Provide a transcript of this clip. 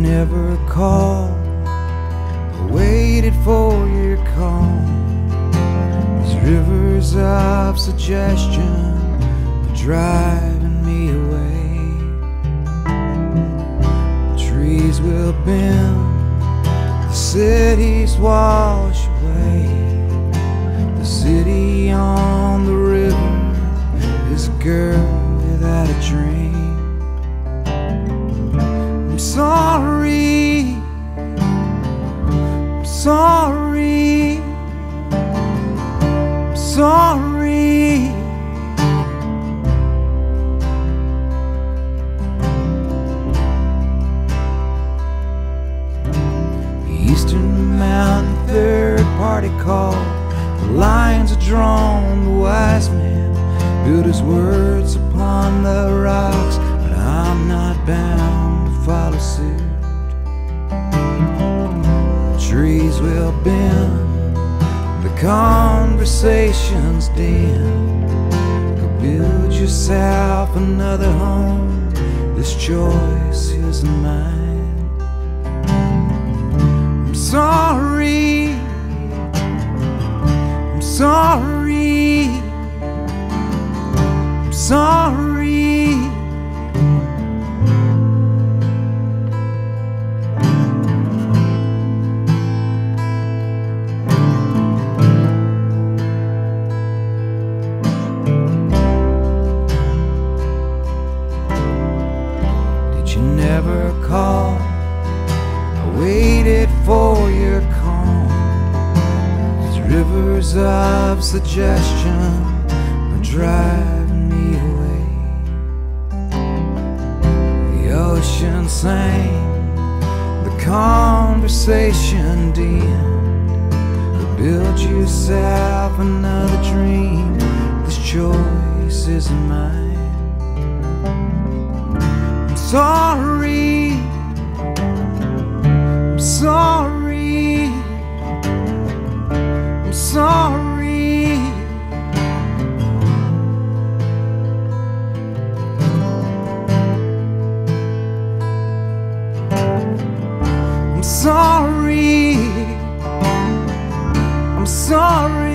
never called or waited for your call. These rivers of suggestion are driving me away. Trees will bend, the cities wash away. The city on the river is a girl without a dream. I'm sorry, I'm sorry, I'm sorry. The Eastern Mountain Third Party call. The lines are drawn, the wise man built his words upon the rocks, but I'm not bound to follow suit. Trees will bend, the conversations dim. Go build yourself another home, this choice isn't mine. I'm sorry, I'm sorry, I'm sorry. Did you never call? I waited for your call. These rivers of suggestion are driving me away. The ocean sang, the conversation dimmed. Go build yourself another dream, this choice isn't mine. I'm sorry, I'm sorry, I'm sorry. I'm sorry, I'm sorry.